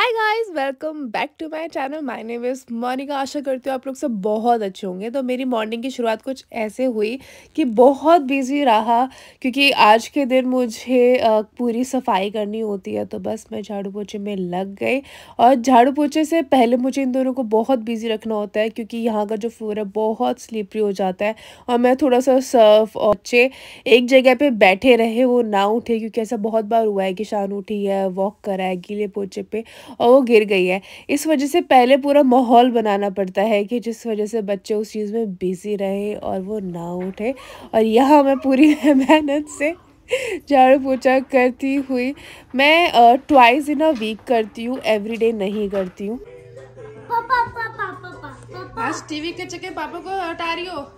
Hi guys, welcome back to my channel. My name is Monika. आशा करती हूँ आप लोग सब बहुत अच्छे होंगे। तो मेरी मॉर्निंग की शुरुआत कुछ ऐसे हुई कि बहुत बिजी रहा, क्योंकि आज के दिन मुझे पूरी सफाई करनी होती है। तो बस मैं झाड़ू पोछे में लग गई, और झाड़ू पोछे से पहले मुझे इन दोनों को बहुत बिजी रखना होता है, क्योंकि यहाँ का जो फ्लोर है बहुत स्लिपरी हो जाता है। और मैं थोड़ा सा सर्फ और बच्चे एक जगह पे बैठे रहे, वो ना उठे, क्योंकि ऐसा बहुत बार हुआ है कि शान उठी है, वॉक करा है गीले पोछे पे और वो गिर गई है। इस वजह से पहले पूरा माहौल बनाना पड़ता है कि जिस वजह से बच्चे उस चीज़ में बिज़ी रहे और वो ना उठे। और यहाँ मैं पूरी मेहनत से झाड़ू पोछा करती हुई, मैं ट्वाइस इन अ वीक करती हूँ, एवरीडे नहीं करती हूँ। आज टीवी के चक्कर पापा को हटा रही हो।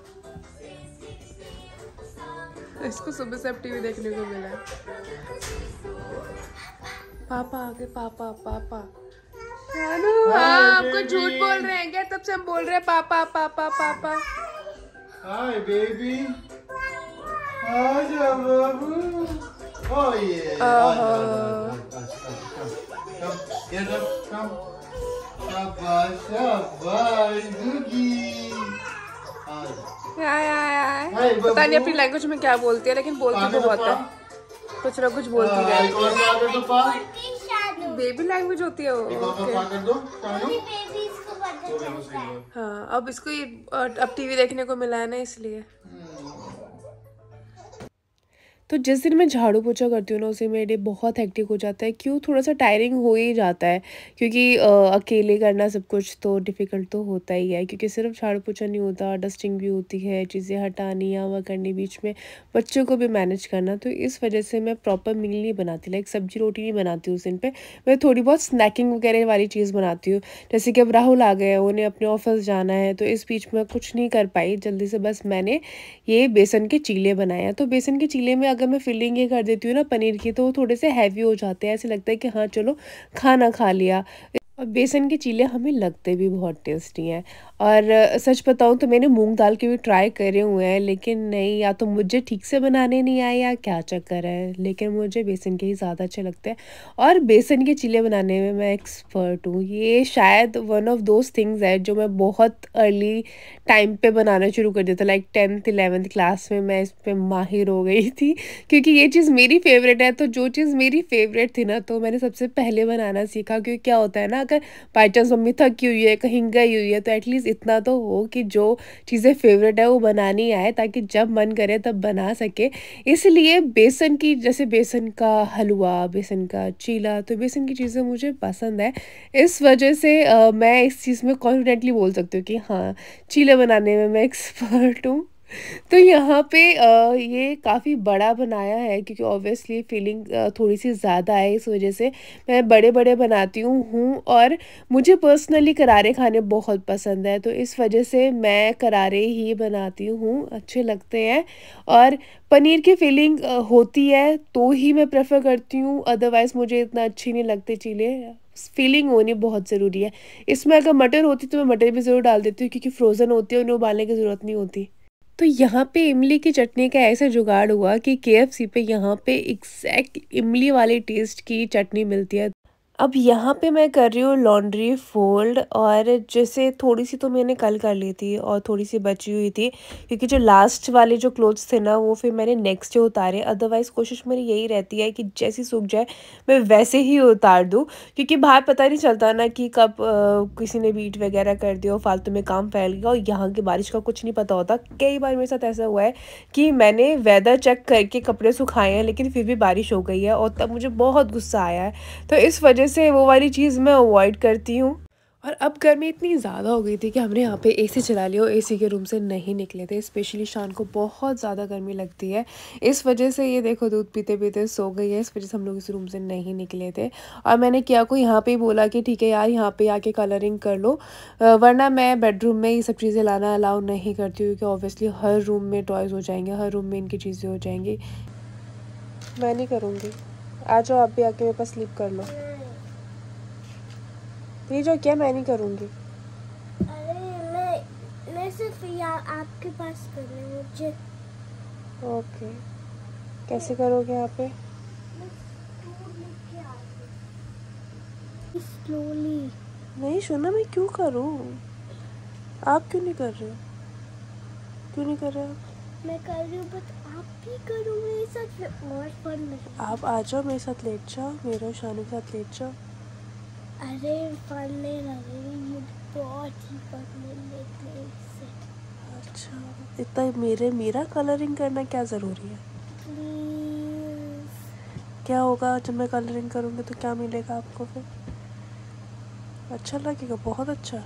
इसको सुबह से अब टीवी देखने को मिला है। पापा आगे, पापा पापा। हाँ, आपको झूठ बोल रहे हैं क्या? तब से हम बोल रहे हैं पापा पापा पापा। हाय बेबी, आजा बाबू। Oh yeah. Come. शाबाश शाबाश गुगी। पता नहीं अपनी लैंग्वेज में क्या बोलती है, लेकिन बोलती तो बहुत है, कुछ ना कुछ बोलती है। बेबी लैंग्वेज होती है वो। हाँ, अब इसको अब टीवी देखने को मिला है ना, इसलिए। तो जिस दिन मैं झाड़ू पोछा करती हूँ ना, उसे मेरे डे बहुत हेक्टिक हो जाता है। क्यों? थोड़ा सा टायरिंग हो ही जाता है, क्योंकि अकेले करना सब कुछ तो डिफ़िकल्ट तो होता ही है, क्योंकि सिर्फ झाड़ू पोछा नहीं होता, डस्टिंग भी होती है, चीज़ें हटानी या वह करनी, बीच में बच्चों को भी मैनेज करना। तो इस वजह से मैं प्रॉपर मील नहीं बनाती, लाइक सब्जी रोटी नहीं बनाती उस दिन पे। मैं थोड़ी बहुत स्नैकिंग वगैरह वाली चीज़ बनाती हूँ। जैसे कि अब राहुल आ गए हैं, उन्हें अपने ऑफिस जाना है, तो इस बीच में कुछ नहीं कर पाई जल्दी से। बस मैंने ये बेसन के चीले बनाए हैं। तो बेसन के चीले में अगर मैं फिलिंग ये कर देती हूँ ना पनीर की, तो वो थोड़े से हैवी हो जाते हैं। ऐसे लगता है कि हाँ चलो खाना खा लिया। और बेसन के चीले हमें लगते भी बहुत टेस्टी हैं। और सच बताऊँ तो मैंने मूंग दाल के भी ट्राई करे हुए हैं, लेकिन नहीं, या तो मुझे ठीक से बनाने नहीं आए या क्या चक्कर है, लेकिन मुझे बेसन के ही ज़्यादा अच्छे लगते हैं। और बेसन के चीले बनाने में मैं एक्सपर्ट हूँ। ये शायद वन ऑफ दोज थिंग्स है जो मैं बहुत अर्ली टाइम पे बनाना शुरू कर दिया था, लाइक 10th 11th क्लास में मैं इस पे माहिर हो गई थी, क्योंकि ये चीज़ मेरी फेवरेट है। तो जो चीज़ मेरी फेवरेट थी ना, तो मैंने सबसे पहले बनाना सीखा। क्योंकि क्या होता है ना, अगर बाई चांस मम्मी थकी हुई है, कहीं गई हुई है, तो एटलीस्ट इतना तो हो कि जो चीज़ें फेवरेट है वो बनानी आए, ताकि जब मन करे तब बना सके। इसलिए बेसन की, जैसे बेसन का हलवा, बेसन का चीला, तो बेसन की चीज़ें मुझे पसंद है। इस वजह से मैं इस चीज़ में कॉन्फिडेंटली बोल सकती हूँ कि हाँ, चीले बनाने में मैं एक्सपर्ट हूँ। तो यहाँ पे ये काफ़ी बड़ा बनाया है, क्योंकि ऑब्वियसली फीलिंग थोड़ी सी ज़्यादा है, इस वजह से मैं बड़े बड़े बनाती हूँ। और मुझे पर्सनली करारे खाने बहुत पसंद है, तो इस वजह से मैं करारे ही बनाती हूँ, अच्छे लगते हैं। और पनीर की फीलिंग होती है तो ही मैं प्रेफर करती हूँ, अदरवाइज़ मुझे इतना अच्छी नहीं लगते चीले। फीलिंग होनी बहुत ज़रूरी है। इसमें अगर मटर होती तो मैं मटर भी ज़रूर डाल देती हूँ, क्योंकि फ्रोज़न होती है, उन्हें उबालने की ज़रूरत नहीं होती। तो यहाँ पे इमली की चटनी का ऐसा जुगाड़ हुआ कि केएफसी पे यहाँ पे एग्जैक्ट इमली वाले टेस्ट की चटनी मिलती है। अब यहाँ पे मैं कर रही हूँ लॉन्ड्री फोल्ड, और जैसे थोड़ी सी तो मैंने कल कर ली थी और थोड़ी सी बची हुई थी, क्योंकि जो लास्ट वाले जो क्लोथ्स थे ना, वो फिर मैंने नेक्स्ट डे उतारे। अदरवाइज़ कोशिश मेरी यही रहती है कि जैसी सूख जाए मैं वैसे ही उतार दूँ, क्योंकि बाहर पता नहीं चलता ना कि कब किसी ने बीट वगैरह कर दिया और फालतू में काम फैल गया, और यहाँ की बारिश का कुछ नहीं पता होता। कई बार मेरे साथ ऐसा हुआ है कि मैंने वेदर चेक करके कपड़े सुखाए हैं, लेकिन फिर भी बारिश हो गई है, और तब मुझे बहुत गुस्सा आया है। तो इस वजह से वो वाली चीज़ मैं अवॉइड करती हूँ। और अब गर्मी इतनी ज़्यादा हो गई थी कि हमने यहाँ पे एसी चला लिया और एसी के रूम से नहीं निकले थे। स्पेशली शान को बहुत ज़्यादा गर्मी लगती है, इस वजह से ये देखो दूध पीते पीते सो गई है। इस वजह से हम लोग इस रूम से नहीं निकले थे। और मैंने किया को यहाँ पे ही बोला कि ठीक है यार, यहाँ पे आके कलरिंग कर लो, वरना मैं बेडरूम में ये सब चीज़ें लाना अलाउ नहीं करती हूँ, क्योंकि ऑब्वियसली हर रूम में टॉयज़ हो जाएंगे, हर रूम में इनकी चीज़ें हो जाएंगी। मैं नहीं करूँगी, आ जाओ आप भी आके मेरे पास स्लीप कर लो। ये जो क्या, मैं नहीं करूँगी। अरे मैं सिर्फ आपके पास करना है मुझे। ओके, कैसे करोगे यहाँ पे? स्लोली। नहीं सोना, मैं क्यों करूँ? आप क्यों नहीं कर रहे हो? क्यों नहीं कर रहे हो? मैं कर रही हूँ, बट आप भी करो मेरे साथ, फिर और फन लगेगा। आप आ जाओ मेरे साथ, लेट जाओ, मेरे और शानू के साथ लेट जाओ। अरे फन नहीं लगेगा, ये बहुत ही फन लगेगा इससे। अच्छा, इतना मेरा कलरिंग करना क्या ज़रूरी है? प्लीज। क्या होगा जब मैं कलरिंग करूँगी तो क्या मिलेगा आपको फिर? अच्छा लगेगा, बहुत अच्छा।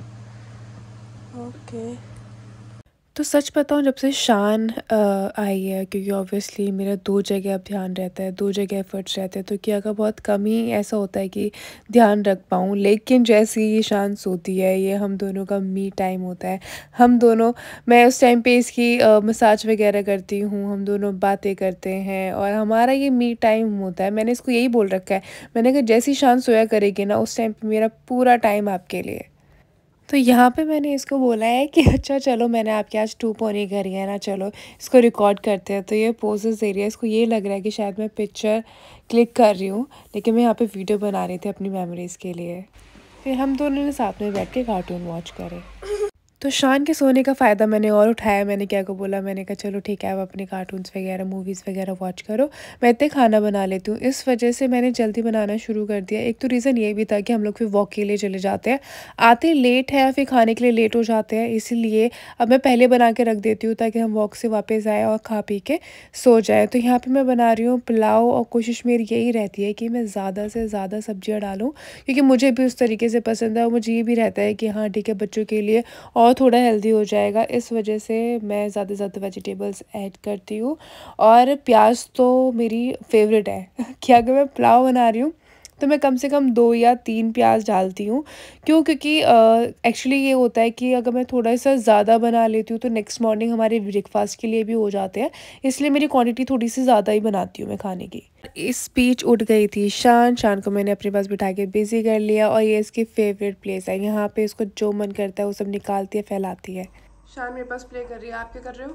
ओके। तो सच बताऊँ, जब से शान आई है, क्योंकि ऑब्वियसली मेरा 2 जगह अब ध्यान रहता है, 2 जगह एफर्ट्स रहते हैं, तो किया का बहुत कम ही ऐसा होता है कि ध्यान रख पाऊँ। लेकिन जैसे ही शान सोती है, ये हम दोनों का मी टाइम होता है। हम दोनों, मैं उस टाइम पे इसकी मसाज वगैरह करती हूँ, हम दोनों बातें करते हैं और हमारा ये मी टाइम होता है। मैंने इसको यही बोल रखा है, मैंने कहा जैसी शान सोया करेगी ना, उस टाइम पे मेरा पूरा टाइम आपके लिए। तो यहाँ पे मैंने इसको बोला है कि अच्छा चलो, मैंने आपके आज 2 पोनी करी है ना, चलो इसको रिकॉर्ड करते हैं। तो ये पोजेस दे रही है, इसको ये लग रहा है कि शायद मैं पिक्चर क्लिक कर रही हूँ, लेकिन मैं यहाँ पे वीडियो बना रही थी अपनी मेमोरीज़ के लिए। फिर हम दोनों ने साथ में बैठ के कार्टून वॉच करे। तो शान के सोने का फ़ायदा मैंने और उठाया। मैंने क्या को बोला, मैंने कहा चलो ठीक है, अब अपने कार्टून्स वगैरह, मूवीज़ वगैरह वॉच करो, मैं इतने खाना बना लेती हूँ। इस वजह से मैंने जल्दी बनाना शुरू कर दिया। एक तो रीज़न ये भी था कि हम लोग फिर वॉक के लिए चले जाते हैं, आते लेट है, फिर खाने के लिए लेट हो जाते हैं, इसीलिए अब मैं पहले बना के रख देती हूँ ताकि हम वॉक से वापस आए और खा पी के सो जाए। तो यहाँ पर मैं बना रही हूँ पुलाव, और कोशिश मेरी यही रहती है कि मैं ज़्यादा से ज़्यादा सब्जियाँ डालूँ, क्योंकि मुझे भी उस तरीके से पसंद है और मुझे ये भी रहता है कि हाँ ठीक है, बच्चों के लिए और थोड़ा हेल्दी हो जाएगा। इस वजह से मैं ज़्यादा से ज़्यादा वेजिटेबल्स ऐड करती हूँ। और प्याज तो मेरी फेवरेट है कि अगर मैं पुलाव बना रही हूँ तो मैं कम से कम 2 या 3 प्याज डालती हूँ। क्यों? क्योंकि एक्चुअली ये होता है कि अगर मैं थोड़ा सा ज़्यादा बना लेती हूँ तो नेक्स्ट मॉर्निंग हमारे ब्रेकफास्ट के लिए भी हो जाते हैं, इसलिए मेरी क्वांटिटी थोड़ी सी ज़्यादा ही बनाती हूँ मैं खाने की। इस बीच उठ गई थी शान को मैंने अपने पास बिठा के बिजी कर लिया, और ये इसकी फेवरेट प्लेस है। यहाँ पे इसको जो मन करता है वो सब निकालती है, फैलाती है। शान मेरे पास प्ले कर रही है, आप क्या कर रहे हो?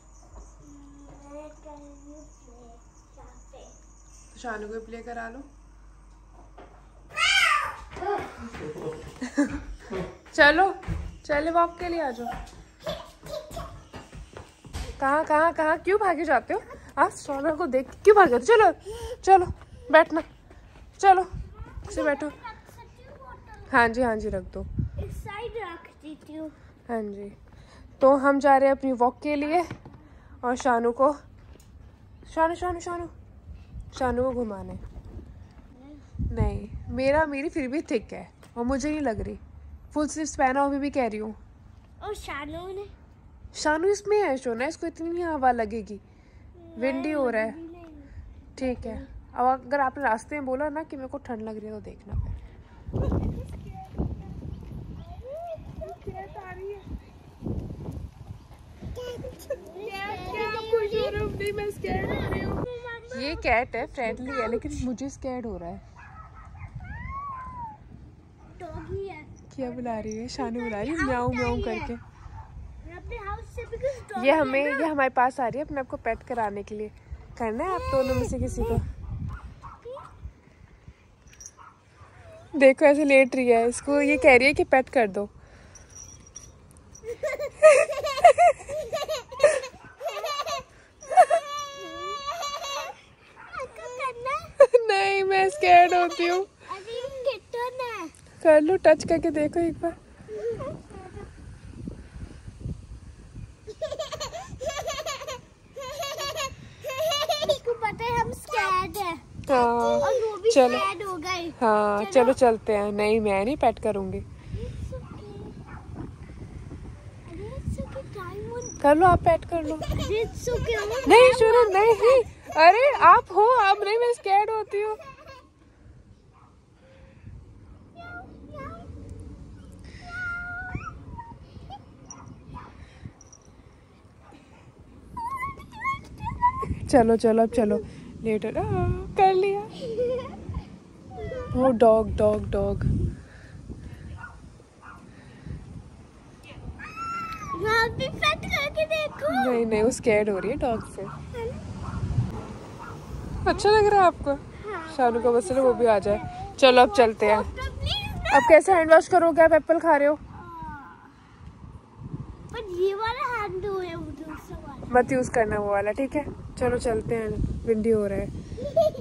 तो शान को प्ले करा लो। चलो चले वॉक के लिए आ जाओ। कहाँ कहाँ कहाँ क्यों भागे जाते हो? आप सोना को देख क्यों भागे हो? चलो चलो बैठना, चलो से बैठो। हाँ जी रख दो, इस साइड रख देती हूँ। हाँ जी। तो हम जा रहे हैं अपनी वॉक के लिए, और शानू को घुमाने। नहीं, मेरी फिर भी थिक है और मुझे नहीं लग रही। फुल स्लीव्स पहना हो भी कह रही हूँ। और शानू इसमें है शोना, इसको इतनी नहीं हवा लगेगी, विंडी हो रहा है। ठीक है, अब अगर आपने रास्ते में बोला ना कि मेरे को ठंड लग रही है तो देखना फिर। ये कैट है, फ्रेंडली है, लेकिन मुझे स्कैर्ड हो रहा है। डॉगी है। क्या बुला रही है? शानू बुला रही है म्याऊं म्याऊं करके। अपने हाउस से भी ये हमारे पास आ रही है अपने आप को पेट कराने के लिए। करना है आप दोनों में से किसी को? देखो ऐसे लेट रही है, इसको ये कह रही है कि पेट कर दो। नहीं, मैं स्कैर्ड होती हूँ। कर लो, टच करके देखो एक बार। इसको पता है हम स्कैर्ड हैं। हाँ, और वो भी चलो स्कैर्ड हो गए। हाँ चलो चलते हैं। नहीं, मैं नहीं पेट करूँगी। कर लो, आप पेट कर लो। नहीं शुरू नहीं, अरे आप हो, आप नहीं, मैं स्कैर्ड होती हूँ। चलो अब चलो, लेटर कर लिया। वो डॉग भी पेट करके देखो। नहीं, वो स्कैर्ड हो रही है डॉग से। अच्छा लग रहा है आपको? हाँ, शानू का बस वो भी आ जाए। चलो अब चलते हैं। अब कैसे हैंड वॉश करोगे? आप एप्पल खा रहे हो। पर ये वाला हैंड धो है, वो दूसरा वाला मत यूज करना वो वाला, ठीक है। चलो चलते हैं, विंडी हो रहा है।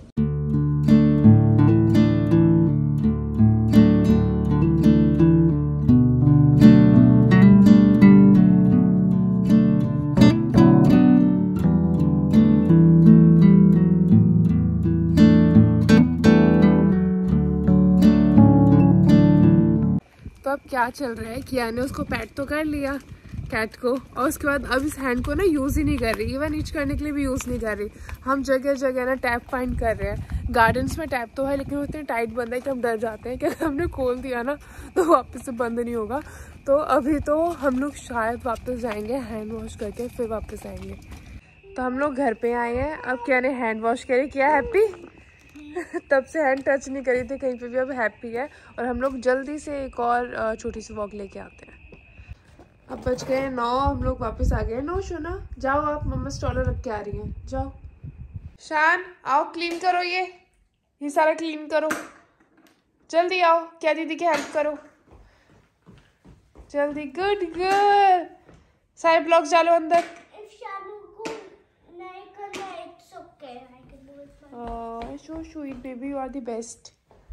तो अब क्या चल रहा है, किया ने उसको पैट तो कर लिया कैट को, और उसके बाद अब इस हैंड को ना यूज़ ही नहीं कर रही, इवन ईच करने के लिए भी यूज़ नहीं कर रही। हम जगह जगह ना टैप फाइंड कर रहे हैं। गार्डन्स में टैप तो है, लेकिन वो इतने टाइट बंद है कि हम डर जाते हैं कि अगर हमने खोल दिया ना तो वापस से बंद नहीं होगा। तो अभी तो हम लोग शायद वापस जाएंगे, हैंड वॉश करके फिर वापस आएंगे। तो हम लोग घर पे आए हैं। अब क्या ने हैंड वॉश करे, क्या हैप्पी तब से हैंड टच नहीं करी थी कहीं पे भी, अब हैप्पी है। और हम लोग जल्दी से एक और छोटी सी वॉक लेके आते हैं। अब बज गए 9, हम लोग वापस आ गए। 9 शोना, जाओ आप, मम्मा स्टॉलर रख के आ रही हैं, जाओ। शान आओ, क्लीन करो, ये सारा क्लीन करो, जल्दी आओ, क्या दीदी की हेल्प करो जल्दी। गुड गर्ल, सारे ब्लॉक्स डालो अंदर। If Shanu को नहीं करना, it's okay. I can do it for you. So sweet baby, you are the best.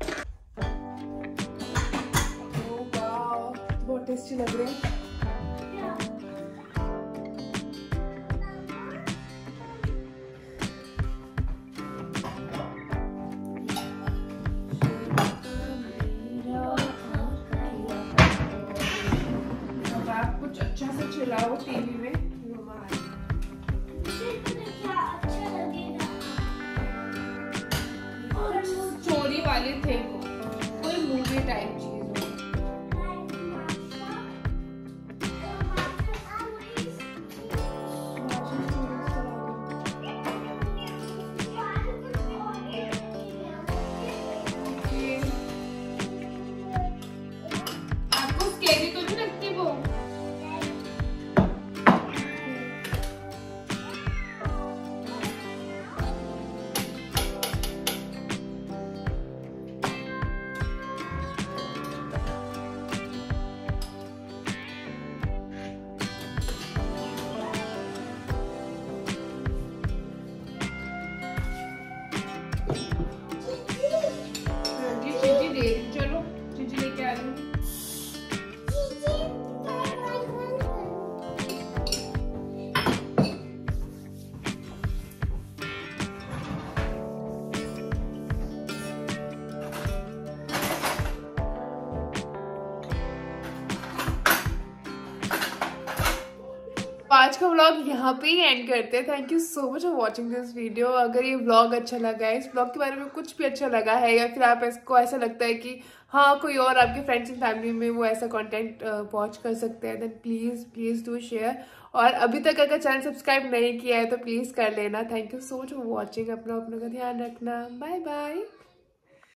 Oh wow, बहुत टेस्टी लग रहे हैं। अब आप कुछ अच्छा से चिल्लाओ टीवी में, मम्मा आ रही है। मुझे तो क्या अच्छा लगेगा। स्टोरी वाली थे वो, कोई मूवी टाइप चीज हो। आपको स्केरी तो नहीं लगती वो? चलो चीजी लेके आ रही हूँ। आज का व्लॉग यहाँ पे ही एंड करते हैं। Thank you so much for watching this video. अगर ये व्लॉग अच्छा लगा है, इस व्लॉग के बारे में कुछ भी अच्छा लगा है, या फिर आप इसको ऐसा लगता है कि हाँ कोई और आपके फ्रेंड्स एंड फैमिली में वो ऐसा कंटेंट वॉच कर सकते हैं, देन प्लीज़ डू शेयर। और अभी तक अगर चैनल सब्सक्राइब नहीं किया है तो प्लीज़ कर लेना। Thank you so much for watching. अपना का ध्यान रखना। Bye bye.